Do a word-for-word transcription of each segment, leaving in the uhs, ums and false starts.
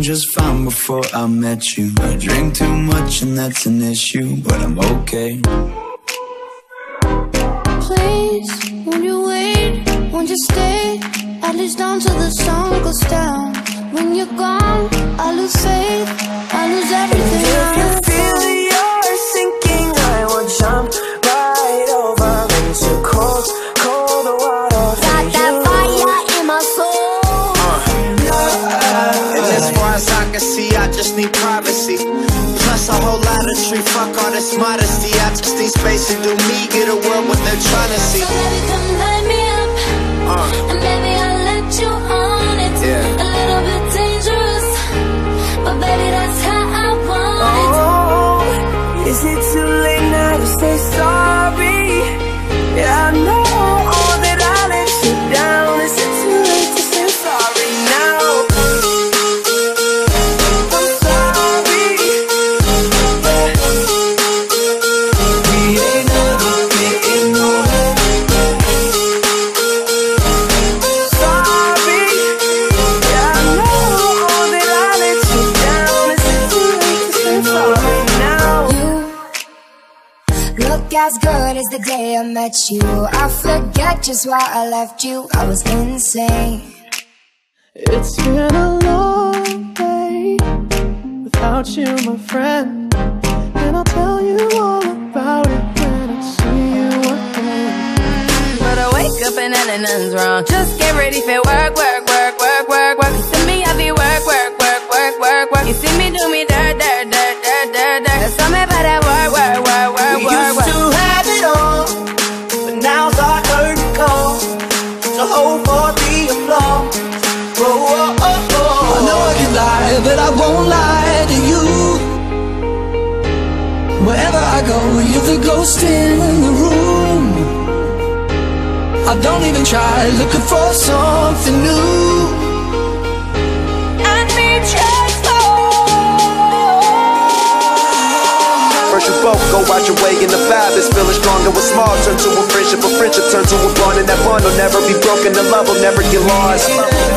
just fine before I met you. I drink too much and that's an issue, but I'm okay. Please, won't you wait, won't you stay, at least until the sun goes down. When you're gone, I lose faith, I lose everything. If you feel you're sinking, I will jump right over into cold, cold water. Got that fire in my soul. uh. And as far as I can see, I just need privacy. Plus a whole lot of tree, fuck all this modesty. I just need space to do me, get a world what they're trying to see. So baby, come light me up, uh. and baby, I'll let you on it. Yeah. A little bit dangerous, but baby, that's how I want it. Oh, is it too late now to say sorry? Yeah, I know all that I let you down. Is it too late to say sorry now? I'm sorry. Yeah. We ain't never getting over. Sorry. Yeah, I know all that I let you down. Is it too late to say sorry now? You look as good as the day I met you. I forget just why I left you, I was insane. It's been a long day without you, my friend, and I'll tell you all about it when I see you again. But I wake up and then nothing's wrong. Just get ready for work, work, work, work, work, work. You see me, I be work, work, work, work, work, work. You see me do me dirt, dirt, dirt, dirt, dirt, dirt. There's something about that work, work, work, work, We work, used work. to have it all, but now's our turn to call. So hold for the applause. Oh, oh, oh, oh. I know I can lie, but I won't lie to you. Wherever I go, you're the ghost in the room. I don't even try looking for something new. I need your First you both go out your way in the fabulous, feeling stronger with small. Turn to a friendship, a friendship turn to a bond, and that bond will never be broken. The love will never get lost.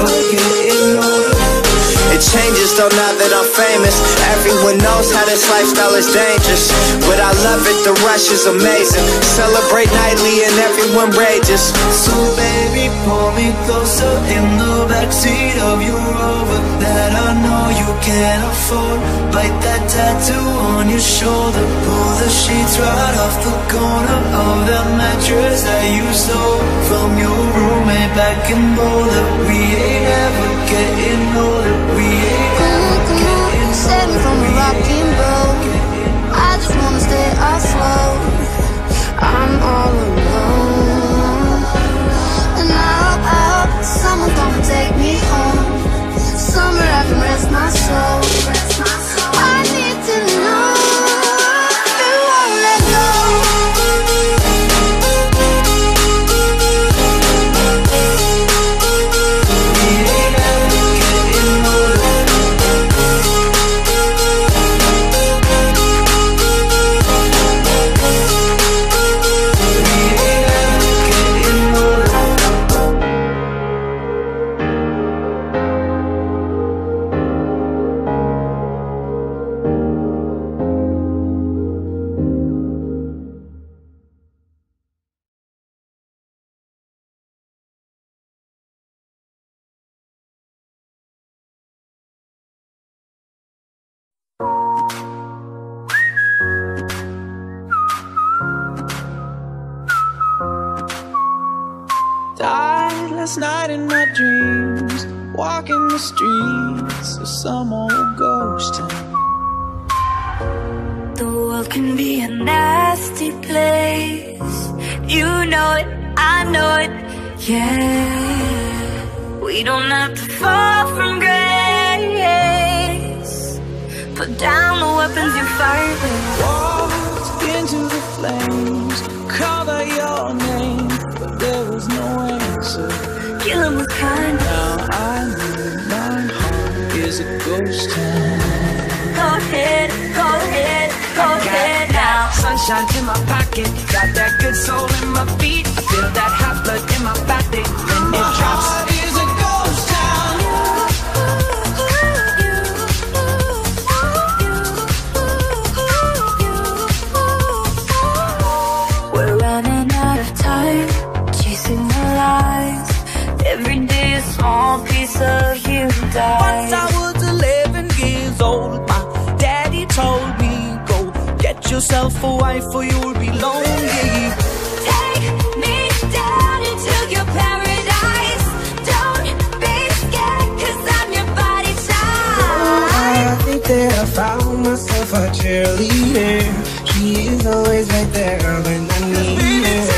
It changes though now that I'm famous. Everyone knows how this lifestyle is dangerous, but I love it, the rush is amazing. Celebrate nightly and everyone rages. So baby, pull me closer in the backseat of your Rover that I know you can't afford. Bite that tattoo on your shoulder. Pull the sheets right off the corner of that mattress that you stole from your roommate back in Boulder. We ain't ever getting older. We ain't ever getting older. Save me from a rocking boat. I just wanna stay afloat. I'm all alone, and I hope, I hope someone's gonna take me home. Somewhere I can rest my soul. I need to know you won't let go. We ain't ever getting older. We ain't ever getting older. Died last night in my dreams, walking the streets of some old ghost town. The world can be a nasty place. You know it, I know it, yeah. We don't have to fall from grace. Put down the weapons you fight with. Walked into the flames, called out your name, but there was no answer. Killing was kind. Now I know my heart is a ghost town. Go ahead, go ahead, go ahead now. Sunshine in my pocket, got that good soul in my feet. I feel that hot blood in my body when it drops. My heart is a ghost town. yourself a wife or you'll be lonely. Take me down into your paradise. Don't be scared, cause I'm your body type. I think that I found myself a cheerleader. She is always right there when I need her.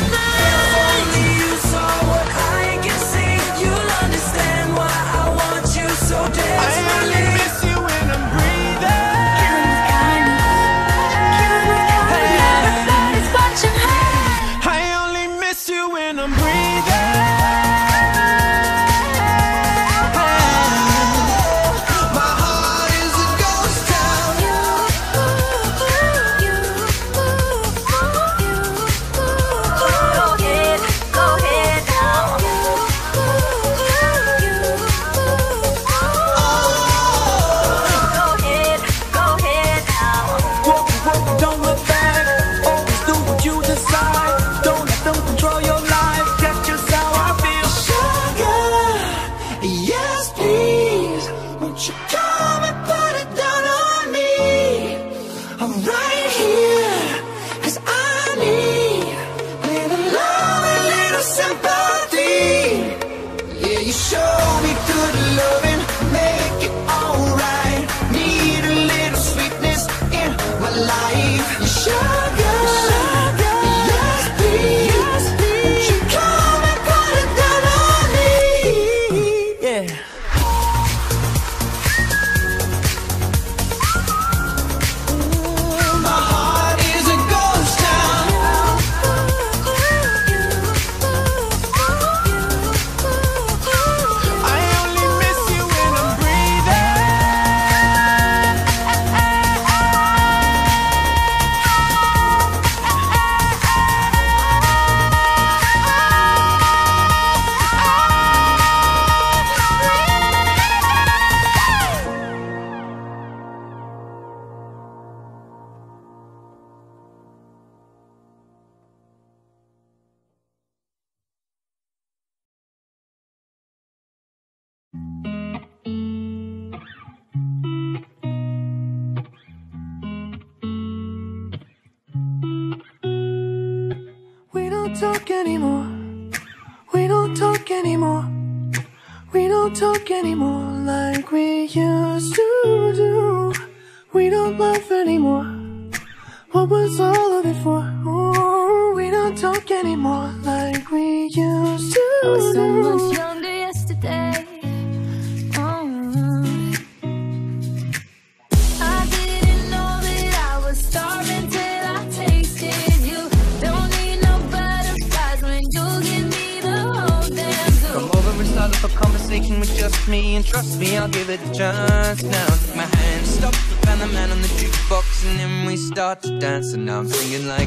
Talk anymore. We don't talk anymore. We don't talk anymore like we used to do. We don't laugh anymore. What was all of it for? Ooh, we don't talk anymore like we used to do. I was so much younger yesterday. Oh. I didn't know that I was starving till I tasted you. Don't need no butterflies when you give me the whole damn zoo. Come over and start up a conversation with just me, and trust me, I'll give it a chance. Now take my hand, stop, and the man on the jukebox, and then we start to dance. And now I'm singing like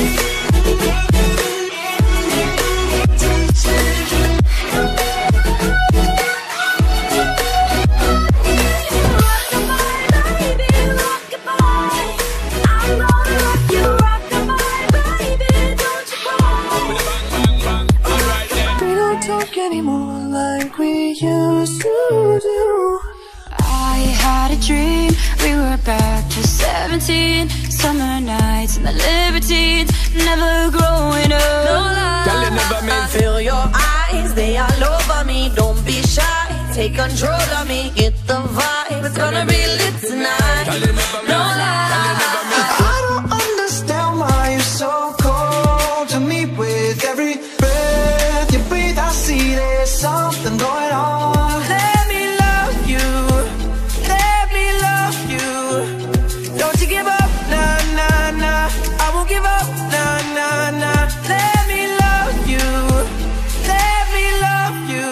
anymore like we used to do. I had a dream, we were back to seventeen. Summer nights and the libertines, never growing up. No lie. Girl, you never meant feel your eyes, they all over me. Don't be shy, take control of me. Get the vibe, it's gonna be lit tonight. Girl, you never meant, no lie. Girl, you never meant. I don't understand why you're so cold to me. With every breath you breathe, I see there's something going on. Let me love you, let me love you. Don't you give up, nah, nah, nah. I won't give up, nah, nah, nah. Let me love you, let me love you.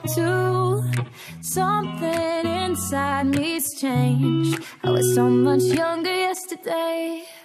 too. Something inside me's changed. I was so much younger yesterday.